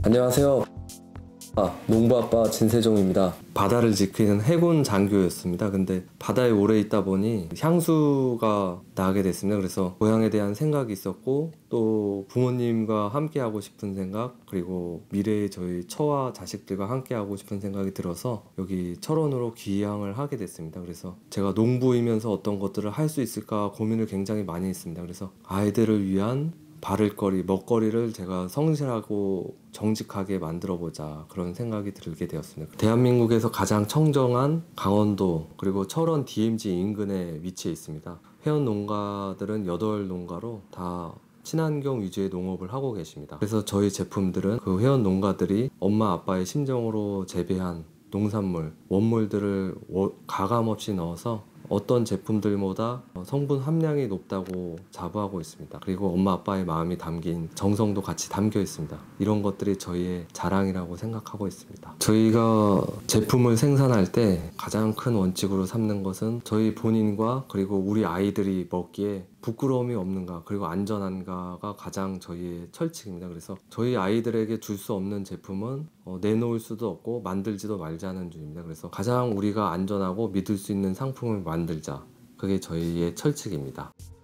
안녕하세요. 농부아빠 진세종입니다. 바다를 지키는 해군 장교였습니다. 근데 바다에 오래 있다 보니 향수가 나게 됐습니다. 그래서 고향에 대한 생각이 있었고, 또 부모님과 함께 하고 싶은 생각, 그리고 미래의 저희 처와 자식들과 함께 하고 싶은 생각이 들어서 여기 철원으로 귀향을 하게 됐습니다. 그래서 제가 농부이면서 어떤 것들을 할 수 있을까 고민을 굉장히 많이 했습니다. 그래서 아이들을 위한 바를거리, 먹거리를 제가 성실하고 정직하게 만들어보자, 그런 생각이 들게 되었습니다. 대한민국에서 가장 청정한 강원도 그리고 철원 DMZ 인근에 위치해 있습니다. 회원 농가들은 8농가로 다 친환경 위주의 농업을 하고 계십니다. 그래서 저희 제품들은 그 회원 농가들이 엄마 아빠의 심정으로 재배한 농산물, 원물들을 가감없이 넣어서 어떤 제품들보다 성분 함량이 높다고 자부하고 있습니다. 그리고 엄마 아빠의 마음이 담긴 정성도 같이 담겨 있습니다. 이런 것들이 저희의 자랑이라고 생각하고 있습니다. 저희가 제품을 생산할 때 가장 큰 원칙으로 삼는 것은 저희 본인과 그리고 우리 아이들이 먹기에 부끄러움이 없는가, 그리고 안전한가가 가장 저희의 철칙입니다. 그래서 저희 아이들에게 줄 수 없는 제품은 내놓을 수도 없고 만들지도 말자는 주의입니다. 그래서 가장 우리가 안전하고 믿을 수 있는 상품을 만들자, 그게 저희의 철칙입니다.